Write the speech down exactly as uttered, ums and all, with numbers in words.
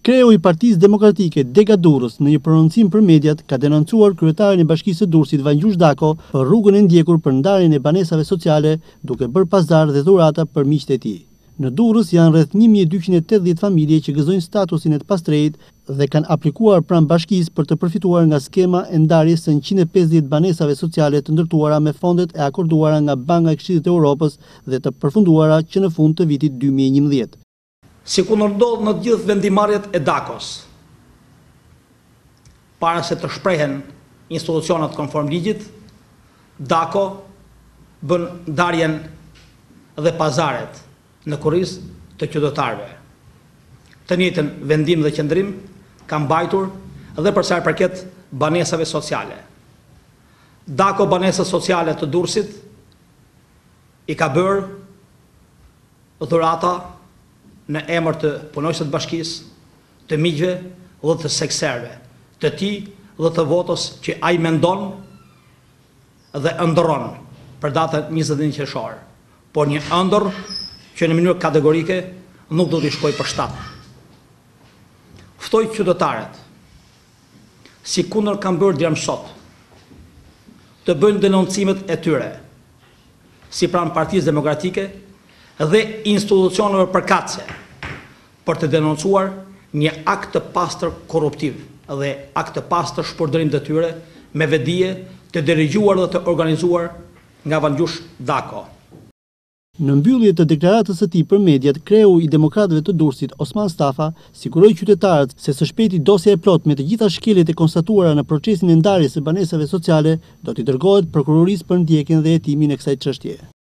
Kreu i Partisë Demokratike Dega Durrës në një prononcim për mediat ka denoncuar kryetarin e Bashkisë së Durrësit Vangjush Dako për rrugën e ndjekur për ndarjen e banesave sociale, duke bërë pazar dhe dhurata për miqtë e tij. Në Durrës janë rreth një mijë e dyqind e tetëdhjetë familje që gëzojnë statusin e të pastrejt dhe kanë aplikuar pranë bashkisë për të përfituar nga skema e ndarjes së njëqind e pesëdhjetë banesave sociale të ndërtuara me fondet e akorduara nga Banka e Këshillit të Evropës dhe të përfunduara që në fund të vitit dy mijë e njëmbëdhjetë. Si ku ndodh në gjithë vendimarrjet e Dakos, para se të shprehen institucionet konform ligjit, Dako bën ndarjen dhe pazaret në kurrizë të qytetarëve. Të njëjtën vendim dhe qëndrim ka mbajtur edhe për sa i përket banesave sociale. Dako banesat sociale të Durrësit i ka bërë dhurata në emër të punonjësve të bashkisë, të miqve dhe të sekserve, të tij dhe të votës që ai mendon dhe ëndërron për datën njëzet e një qershor, por një ëndër që në mënyrë kategorike nuk do t'i shkojë për shtat. Ftoj qytetarët, si kundër kanë bërë deri më sot, të bëjnë denoncimet e tyre, si pranë Partisë Demokratike dhe institucioneve përkatëse, për të denoncuar një akt të pastër korruptiv dhe akt të pastër shpërdorim të tyre me vedije të dirigjuar dhe të organizuar nga Vangjush Dako. Në mbyllje të deklaratës së tij për mediat, kreu i Demokratëve të Durrësit Osman Stafa siguroi qytetarët se së shpejti dosja e plot me të gjitha shkeljet e konstatuara në procesin e ndarjes së banesave sociale do t'i dërgohet prokurorisë për ndjekjen dhe hetimin e kësaj çështje.